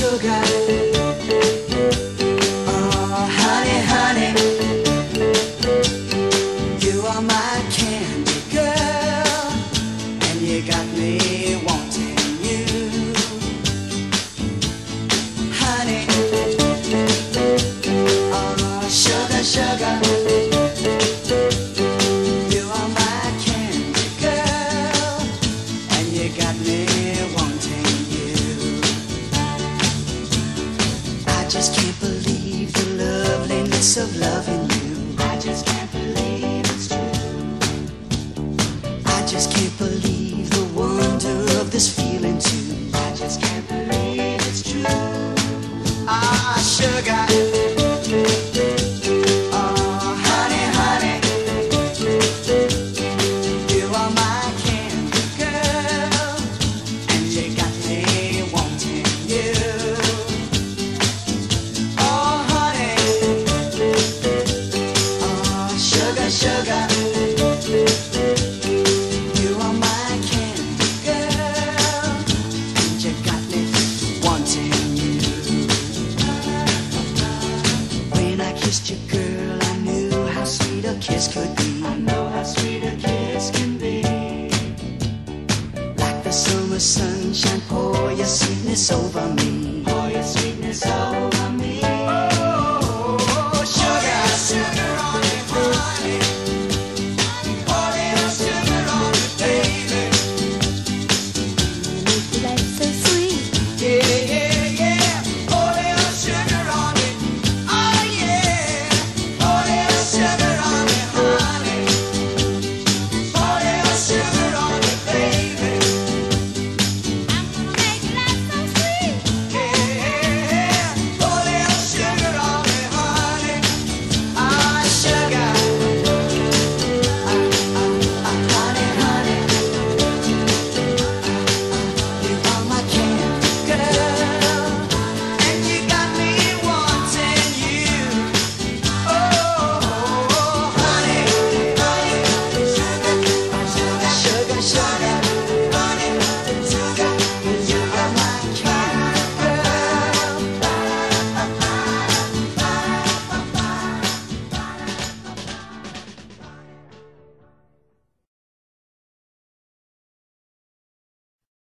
sugar. Oh, honey, honey, you are my candy girl, and you got me wanting you. Honey, oh, sugar, sugar, you are my candy girl, and you got me wanting you. I just can't believe the loveliness of loving you. I just can't believe it's true. I just can't believe the wonder of this feeling too. I just can't believe it's true. Ah, sugar. Oh, honey, honey, you are my candy girl, and you got me wanting you. Oh, honey, oh, sugar, sugar, you are my candy girl, and you got me wanting you. When I kissed you, girl, I knew how sweet a kiss could be. I know how sweet a kiss can be. Like the summer sunshine, pour your sweetness over me.